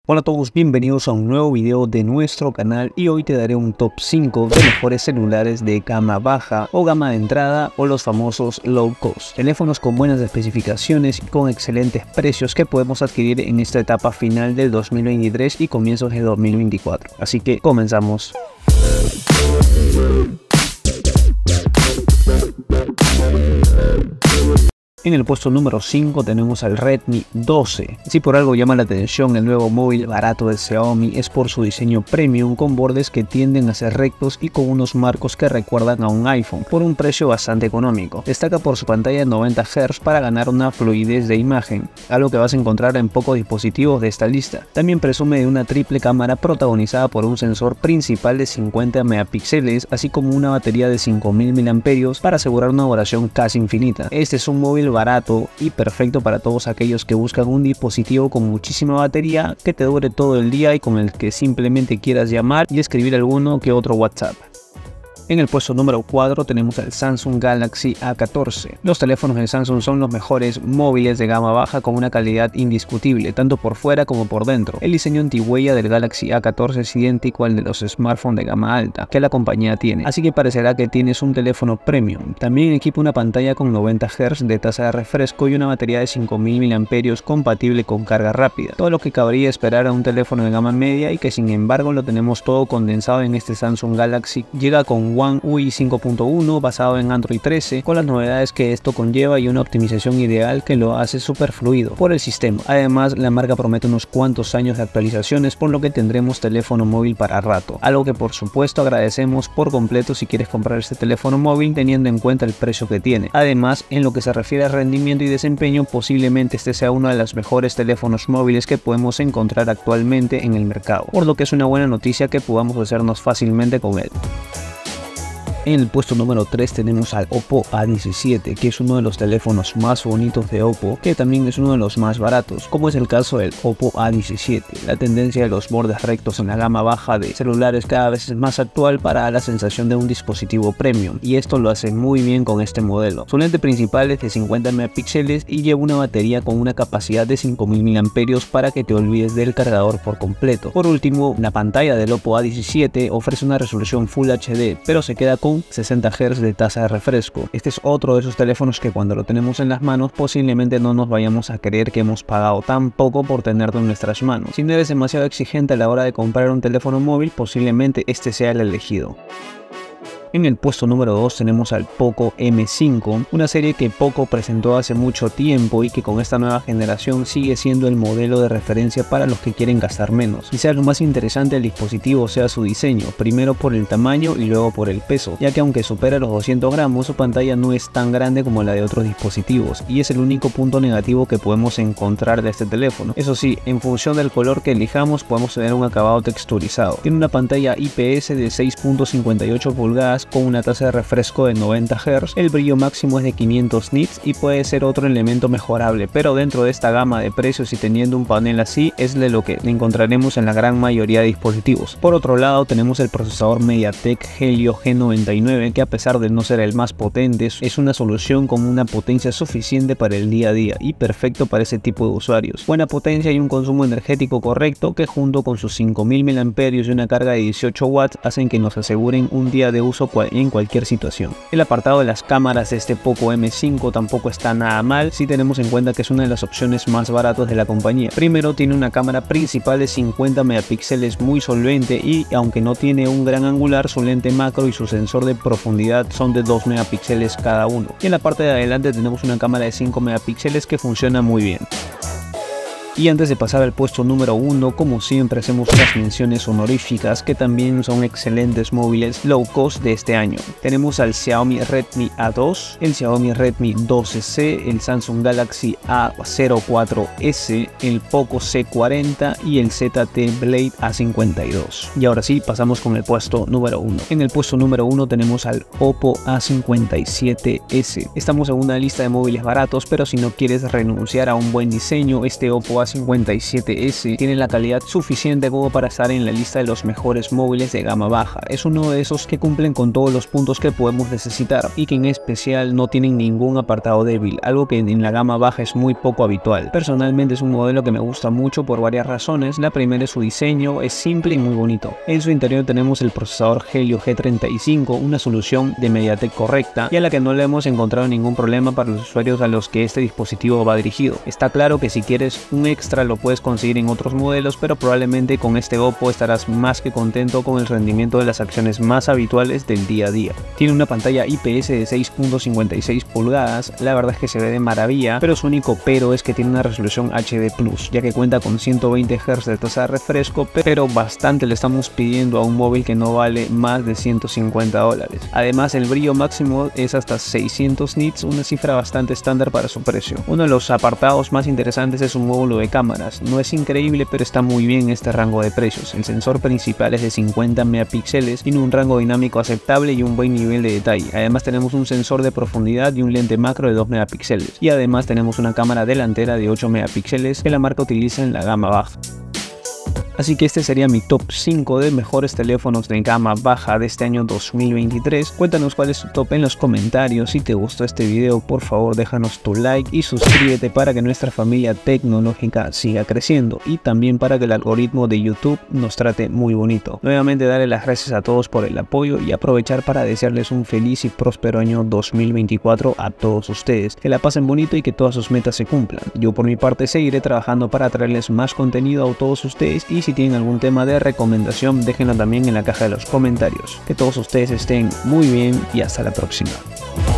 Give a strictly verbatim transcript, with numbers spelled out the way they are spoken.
Hola a todos, bienvenidos a un nuevo video de nuestro canal y hoy te daré un top cinco de mejores celulares de gama baja o gama de entrada o los famosos low cost. Teléfonos con buenas especificaciones y con excelentes precios que podemos adquirir en esta etapa final del dos mil veintitrés y comienzos de dos mil veinticuatro. Así que comenzamos. En el puesto número cinco tenemos al Redmi doce. Si por algo llama la atención el nuevo móvil barato de Xiaomi es por su diseño premium con bordes que tienden a ser rectos y con unos marcos que recuerdan a un iPhone por un precio bastante económico. Destaca por su pantalla de noventa hertz para ganar una fluidez de imagen, algo que vas a encontrar en pocos dispositivos de esta lista. También presume de una triple cámara protagonizada por un sensor principal de cincuenta megapíxeles, así como una batería de cinco mil miliamperios para asegurar una duración casi infinita. Este es un móvil barato y perfecto para todos aquellos que buscan un dispositivo con muchísima batería que te dure todo el día y con el que simplemente quieras llamar y escribir alguno que otro WhatsApp. En el puesto número cuatro tenemos el Samsung Galaxy A catorce. Los teléfonos de Samsung son los mejores móviles de gama baja con una calidad indiscutible, tanto por fuera como por dentro. El diseño antihuella del Galaxy A catorce es idéntico al de los smartphones de gama alta que la compañía tiene, así que parecerá que tienes un teléfono premium. También equipa una pantalla con noventa hertz de tasa de refresco y una batería de cinco mil miliamperios compatible con carga rápida, todo lo que cabría esperar a un teléfono de gama media y que sin embargo lo tenemos todo condensado en este Samsung Galaxy. Llega con One U I cinco punto uno basado en Android trece, con las novedades que esto conlleva y una optimización ideal que lo hace súper fluido por el sistema. Además, la marca promete unos cuantos años de actualizaciones, por lo que tendremos teléfono móvil para rato, algo que por supuesto agradecemos por completo si quieres comprar este teléfono móvil teniendo en cuenta el precio que tiene. Además, en lo que se refiere a rendimiento y desempeño, posiblemente este sea uno de los mejores teléfonos móviles que podemos encontrar actualmente en el mercado, por lo que es una buena noticia que podamos hacernos fácilmente con él. En el puesto número tres tenemos al Oppo A diecisiete, que es uno de los teléfonos más bonitos de Oppo, que también es uno de los más baratos, como es el caso del Oppo A diecisiete. La tendencia de los bordes rectos en la gama baja de celulares cada vez es más actual para dar la sensación de un dispositivo premium, y esto lo hace muy bien con este modelo. Su lente principal es de cincuenta megapíxeles y lleva una batería con una capacidad de cinco mil miliamperios para que te olvides del cargador por completo. Por último, la pantalla del Oppo A diecisiete ofrece una resolución Full H D, pero se queda con sesenta hertz de tasa de refresco. Este es otro de esos teléfonos que cuando lo tenemos en las manos posiblemente no nos vayamos a creer que hemos pagado tan poco por tenerlo en nuestras manos. Si no eres demasiado exigente a la hora de comprar un teléfono móvil, posiblemente este sea el elegido. En el puesto número dos tenemos al Poco M cinco, una serie que Poco presentó hace mucho tiempo y que con esta nueva generación sigue siendo el modelo de referencia para los que quieren gastar menos. Quizás lo más interesante del dispositivo sea su diseño, primero por el tamaño y luego por el peso, ya que aunque supera los doscientos gramos, su pantalla no es tan grande como la de otros dispositivos y es el único punto negativo que podemos encontrar de este teléfono. Eso sí, en función del color que elijamos podemos tener un acabado texturizado. Tiene una pantalla I P S de seis punto cincuenta y ocho pulgadas con una tasa de refresco de noventa hertz, el brillo máximo es de quinientos nits y puede ser otro elemento mejorable, pero dentro de esta gama de precios y teniendo un panel así es de lo que encontraremos en la gran mayoría de dispositivos. Por otro lado tenemos el procesador MediaTek Helio G noventa y nueve, que a pesar de no ser el más potente es una solución con una potencia suficiente para el día a día y perfecto para ese tipo de usuarios. Buena potencia y un consumo energético correcto que junto con sus cinco mil miliamperios y una carga de dieciocho watts hacen que nos aseguren un día de uso en cualquier situación. El apartado de las cámaras de este Poco M cinco tampoco está nada mal si tenemos en cuenta que es una de las opciones más baratas de la compañía. Primero, tiene una cámara principal de cincuenta megapíxeles muy solvente y aunque no tiene un gran angular, su lente macro y su sensor de profundidad son de dos megapíxeles cada uno. Y en la parte de adelante tenemos una cámara de cinco megapíxeles que funciona muy bien. Y antes de pasar al puesto número uno, como siempre hacemos unas menciones honoríficas que también son excelentes móviles low cost de este año. Tenemos al Xiaomi Redmi A dos, el Xiaomi Redmi doce C, el Samsung Galaxy A cero cuatro S, el Poco C cuarenta y el Z T Blade A cincuenta y dos. Y ahora sí, pasamos con el puesto número uno. En el puesto número uno tenemos al Oppo A cincuenta y siete S. Estamos en una lista de móviles baratos, pero si no quieres renunciar a un buen diseño, este Oppo A cincuenta y siete ese tiene la calidad suficiente como para estar en la lista de los mejores móviles de gama baja. Es uno de esos que cumplen con todos los puntos que podemos necesitar y que en especial no tienen ningún apartado débil, algo que en la gama baja es muy poco habitual. Personalmente es un modelo que me gusta mucho por varias razones. La primera es su diseño, es simple y muy bonito. En su interior tenemos el procesador Helio G treinta y cinco, una solución de MediaTek correcta y a la que no le hemos encontrado ningún problema para los usuarios a los que este dispositivo va dirigido. Está claro que si quieres un extra lo puedes conseguir en otros modelos, pero probablemente con este Oppo estarás más que contento con el rendimiento de las acciones más habituales del día a día. Tiene una pantalla I P S de seis punto cincuenta y seis pulgadas, la verdad es que se ve de maravilla, pero su único pero es que tiene una resolución H D plus, ya que cuenta con ciento veinte hercios de tasa de refresco, pero bastante le estamos pidiendo a un móvil que no vale más de ciento cincuenta dólares. Además, el brillo máximo es hasta seiscientos nits, una cifra bastante estándar para su precio. Uno de los apartados más interesantes es un módulo de cámaras. No es increíble, pero está muy bien en este rango de precios. El sensor principal es de cincuenta megapíxeles, tiene un rango dinámico aceptable y un buen nivel de detalle. Además tenemos un sensor de profundidad y un lente macro de dos megapíxeles. Y además tenemos una cámara delantera de ocho megapíxeles que la marca utiliza en la gama baja. Así que este sería mi top cinco de mejores teléfonos de gama baja de este año dos mil veintitrés. Cuéntanos cuál es tu top en los comentarios. Si te gustó este video, por favor déjanos tu like y suscríbete para que nuestra familia tecnológica siga creciendo y también para que el algoritmo de YouTube nos trate muy bonito. Nuevamente darle las gracias a todos por el apoyo y aprovechar para desearles un feliz y próspero año dos mil veinticuatro a todos ustedes. Que la pasen bonito y que todas sus metas se cumplan. Yo por mi parte seguiré trabajando para traerles más contenido a todos ustedes y si tienen algún tema de recomendación déjenlo también en la caja de los comentarios. Que todos ustedes estén muy bien y hasta la próxima.